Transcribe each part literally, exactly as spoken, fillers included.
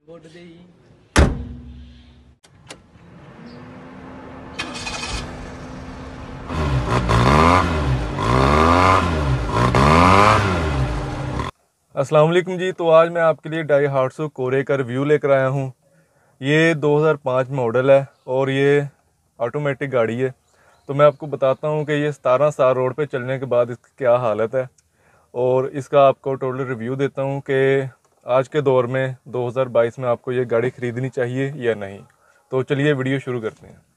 Vote दे अस्सलाम वालेकुम जी। तो आज मैं आपके लिए डाई हार्ट्सो कोरे का रिव्यू लेकर आया हूँ। ये दो हज़ार पाँच मॉडल है और ये ऑटोमेटिक गाड़ी है। तो मैं आपको बताता हूँ कि ये सतारह साल रोड पे चलने के बाद इसकी क्या हालत है और इसका आपको टोटल रिव्यू देता हूँ कि आज के दौर में दो हज़ार बाईस में आपको ये गाड़ी ख़रीदनी चाहिए या नहीं। तो चलिए वीडियो शुरू करते हैं।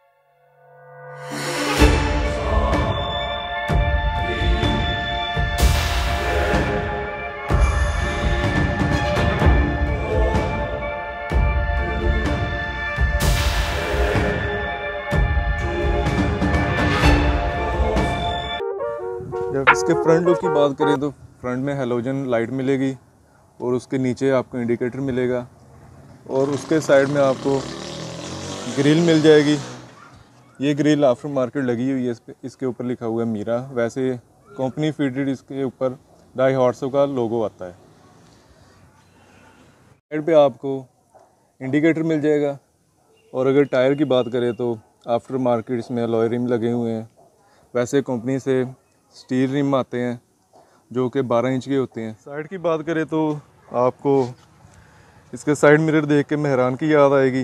जब इसके फ्रंट लुक की बात करें तो फ्रंट में हेलोजन लाइट मिलेगी और उसके नीचे आपको इंडिकेटर मिलेगा और उसके साइड में आपको ग्रिल मिल जाएगी। ये ग्रिल आफ्टर मार्केट लगी हुई है, इस पे इसके ऊपर लिखा हुआ है मीरा। वैसे कंपनी फिटेड इसके ऊपर डाई हार्ट्सो का लोगो आता है। साइड पे आपको इंडिकेटर मिल जाएगा और अगर टायर की बात करें तो आफ्टर मार्केट इसमें अलॉय रिम लगे हुए हैं। वैसे कंपनी से स्टील रिम आते हैं जो कि बारह इंच के होते हैं। साइड की बात करें तो आपको इसके साइड मिरर देख के मेहरान की याद आएगी।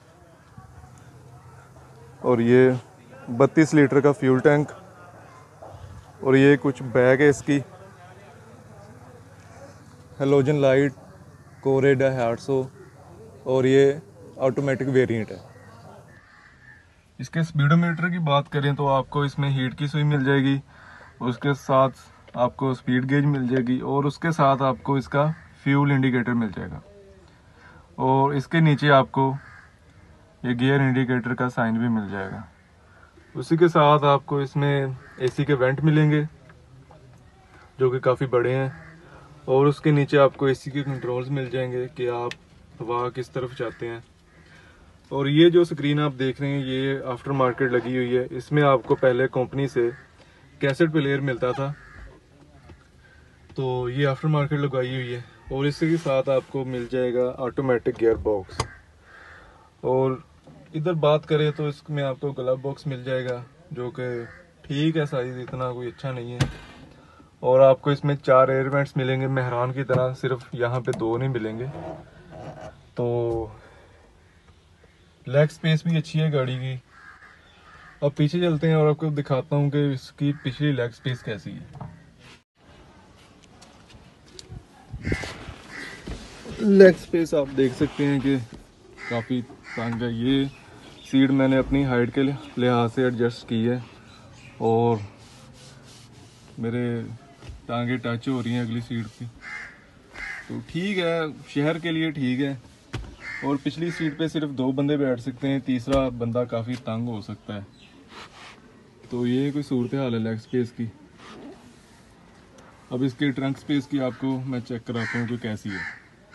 और ये बत्तीस लीटर का फ्यूल टैंक और ये कुछ बैग है इसकी। हेलोजन लाइट, कोरे डाई हार्ट्सो और ये ऑटोमेटिक वेरिएंट है। इसके स्पीडोमीटर की बात करें तो आपको इसमें हीट की सुई मिल जाएगी, उसके साथ आपको स्पीड गेज मिल जाएगी और उसके साथ आपको इसका फ्यूल इंडिकेटर मिल जाएगा। और इसके नीचे आपको ये गियर इंडिकेटर का साइन भी मिल जाएगा। उसी के साथ आपको इसमें एसी के वेंट मिलेंगे जो कि काफ़ी बड़े हैं और उसके नीचे आपको एसी के कंट्रोल्स मिल जाएंगे कि आप हवा किस तरफ चाहते हैं। और ये जो स्क्रीन आप देख रहे हैं ये आफ्टर मार्केट लगी हुई है। इसमें आपको पहले कंपनी से कैसेट प्लेयर मिलता था, तो ये आफ्टर मार्केट लगाई हुई है। और इसके साथ आपको मिल जाएगा ऑटोमेटिक गियर बॉक्स। और इधर बात करें तो इसमें आपको ग्लव बॉक्स मिल जाएगा जो कि ठीक है, साइज इतना कोई अच्छा नहीं है। और आपको इसमें चार एयर वेंट्स मिलेंगे मेहरान की तरह, सिर्फ यहाँ पे दो नहीं मिलेंगे। तो लेग स्पेस भी अच्छी है गाड़ी की। अब पीछे चलते हैं और आपको दिखाता हूँ कि इसकी पिछली लेग स्पेस कैसी है। लेग स्पेस आप देख सकते हैं कि काफ़ी तंग है। ये सीट मैंने अपनी हाइट के लिहाज से एडजस्ट की है और मेरे टांगे टच हो रही हैं अगली सीट पे, तो ठीक है, शहर के लिए ठीक है। और पिछली सीट पे सिर्फ दो बंदे बैठ सकते हैं, तीसरा बंदा काफ़ी तंग हो सकता है। तो ये कोई सूरत हाल है लेग स्पेस की। अब इसके ट्रंक स्पेस की आपको मैं चेक कराता हूँ कि कैसी है।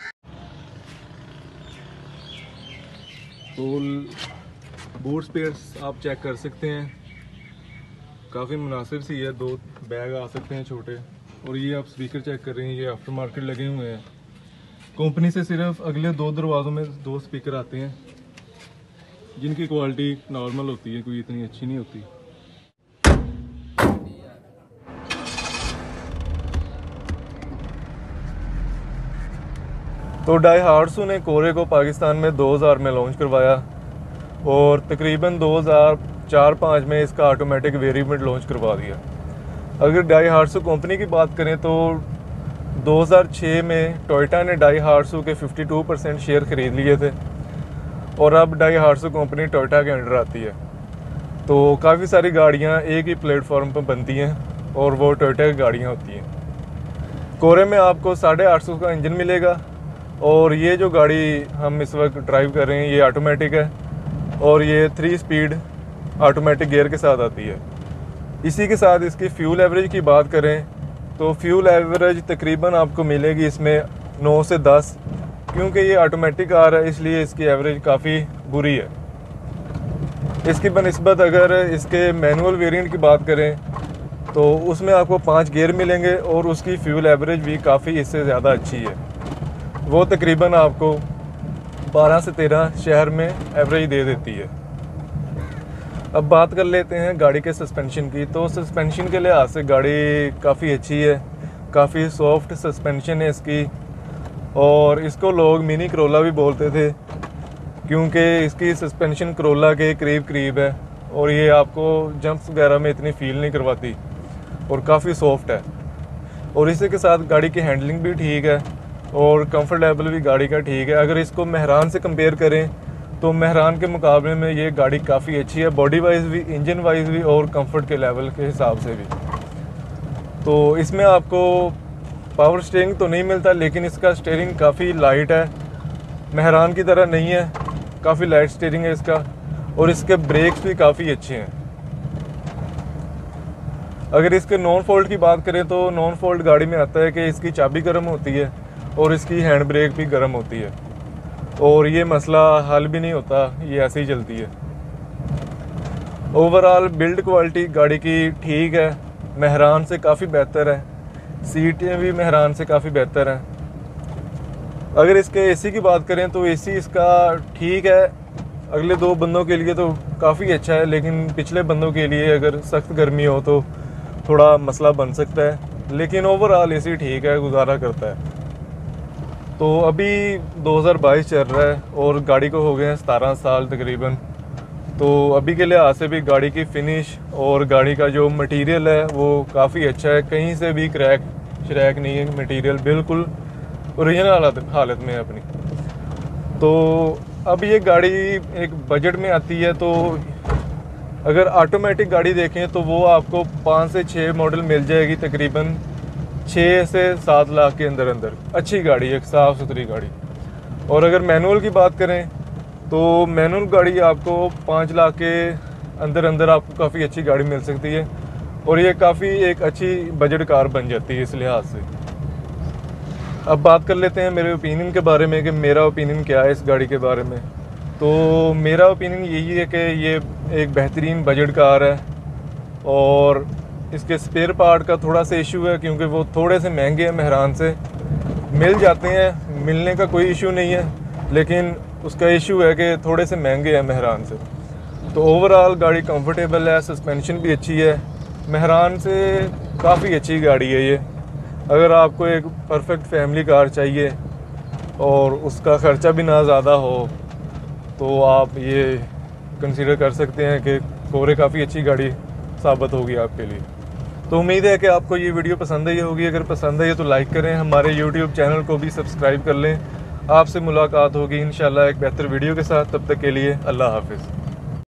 तो बूट स्पेस आप चेक कर सकते हैं, काफ़ी मुनासिब सी है। दो बैग आ सकते हैं छोटे। और ये आप स्पीकर चेक कर रहे हैं, ये आफ्टर मार्केट लगे हुए हैं। कंपनी से सिर्फ अगले दो दरवाज़ों में दो स्पीकर आते हैं जिनकी क्वालिटी नॉर्मल होती है, कोई इतनी अच्छी नहीं होती। तो डाई हार्ट्सो ने कोरे को पाकिस्तान में दो हज़ार में लॉन्च करवाया और तकरीबन दो हज़ार चार पाँच में इसका ऑटोमेटिक वेरिएंट लॉन्च करवा दिया। अगर डाई हार्ट्सो कंपनी की बात करें तो दो हज़ार छह में टोयोटा ने डाई हार्ट्सो के बावन परसेंट शेयर ख़रीद लिए थे और अब डाई हार्ट्सो कंपनी टोयोटा के अंडर आती है। तो काफ़ी सारी गाड़ियाँ एक ही प्लेटफॉर्म पर बनती हैं और वो टोयोटा की गाड़ियाँ होती हैं। कोरे में आपको साढ़े आठ सौ का इंजन मिलेगा और ये जो गाड़ी हम इस वक्त ड्राइव कर रहे हैं ये ऑटोमेटिक है और ये थ्री स्पीड ऑटोमेटिक गियर के साथ आती है। इसी के साथ इसकी फ्यूल एवरेज की बात करें तो फ्यूल एवरेज तकरीबन आपको मिलेगी इसमें नौ से दस, क्योंकि ये ऑटोमेटिक कार है इसलिए इसकी एवरेज काफ़ी बुरी है। इसकी बनिस्बत अगर इसके मैनुअल वेरिएंट की बात करें तो उसमें आपको पाँच गियर मिलेंगे और उसकी फ्यूल एवरेज भी काफ़ी इससे ज़्यादा अच्छी है। वो तकरीबन आपको बारह से तेरह शहर में एवरेज दे देती है। अब बात कर लेते हैं गाड़ी के सस्पेंशन की। तो सस्पेंशन के लिहाज से गाड़ी काफ़ी अच्छी है, काफ़ी सॉफ्ट सस्पेंशन है इसकी, और इसको लोग मिनी करोला भी बोलते थे क्योंकि इसकी सस्पेंशन करोला के करीब करीब है और ये आपको जंप्स वगैरह में इतनी फील नहीं करवाती और काफ़ी सॉफ्ट है। और इसी के साथ गाड़ी की हैंडलिंग भी ठीक है और कंफर्ट लेवल भी गाड़ी का ठीक है। अगर इसको मेहरान से कंपेयर करें तो मेहरान के मुकाबले में ये गाड़ी काफ़ी अच्छी है, बॉडी वाइज भी, इंजन वाइज भी और कंफर्ट के लेवल के हिसाब से भी। तो इसमें आपको पावर स्टीयरिंग तो नहीं मिलता, लेकिन इसका स्टीयरिंग काफ़ी लाइट है, मेहरान की तरह नहीं है, काफ़ी लाइट स्टीयरिंग है इसका, और इसके ब्रेक्स भी काफ़ी अच्छे हैं। अगर इसके नॉन फॉल्ट की बात करें तो नॉन फॉल्ट गाड़ी में आता है कि इसकी चाबी गर्म होती है और इसकी हैंड ब्रेक भी गर्म होती है, और ये मसला हल भी नहीं होता, ये ऐसे ही चलती है। ओवरऑल बिल्ड क्वालिटी गाड़ी की ठीक है, मेहरान से काफ़ी बेहतर है, सीटें भी मेहरान से काफ़ी बेहतर हैं। अगर इसके एसी की बात करें तो एसी इसका ठीक है, अगले दो बंदों के लिए तो काफ़ी अच्छा है, लेकिन पिछले बंदों के लिए अगर सख्त गर्मी हो तो थोड़ा मसला बन सकता है, लेकिन ओवरऑल एसी ठीक है, गुजारा करता है। तो अभी दो हज़ार बाईस चल रहा है और गाड़ी को हो गए हैं सतारह साल तकरीबन। तो अभी के लिहाज से भी गाड़ी की फिनिश और गाड़ी का जो मटेरियल है वो काफ़ी अच्छा है, कहीं से भी क्रैक श्रैक नहीं है, मटेरियल बिल्कुल ओरिजिनल हालत हालत में है अपनी। तो अब ये गाड़ी एक बजट में आती है, तो अगर ऑटोमेटिक गाड़ी देखें तो वो आपको पाँच से छः मॉडल मिल जाएगी, तकरीबन छः से सात लाख के अंदर अंदर अच्छी गाड़ी, एक साफ़ सुथरी गाड़ी। और अगर मैनुअल की बात करें तो मैनुअल गाड़ी आपको पाँच लाख के अंदर अंदर आपको काफ़ी अच्छी गाड़ी मिल सकती है, और ये काफ़ी एक अच्छी बजट कार बन जाती है इस लिहाज से। अब बात कर लेते हैं मेरे ओपिनियन के बारे में कि मेरा ओपिनियन क्या है इस गाड़ी के बारे में। तो मेरा ओपिनियन यही है कि ये एक बेहतरीन बजट कार है, और इसके स्पेयर पार्ट का थोड़ा सा इशू है क्योंकि वो थोड़े से महंगे हैं, मेहरान से मिल जाते हैं, मिलने का कोई इशू नहीं है, लेकिन उसका इशू है कि थोड़े से महंगे हैं मेहरान से। तो ओवरऑल गाड़ी कंफर्टेबल है, सस्पेंशन भी अच्छी है, मेहरान से काफ़ी अच्छी गाड़ी है ये। अगर आपको एक परफेक्ट फैमिली कार चाहिए और उसका ख़र्चा भी ना ज़्यादा हो तो आप ये कंसीडर कर सकते हैं कि कोरे काफ़ी अच्छी गाड़ी साबित होगी आपके लिए। तो उम्मीद है कि आपको ये वीडियो पसंद आई होगी। अगर पसंद आई तो लाइक करें, हमारे यूट्यूब चैनल को भी सब्सक्राइब कर लें। आपसे मुलाकात होगी इंशाल्लाह एक बेहतर वीडियो के साथ। तब तक के लिए अल्लाह हाफिज़।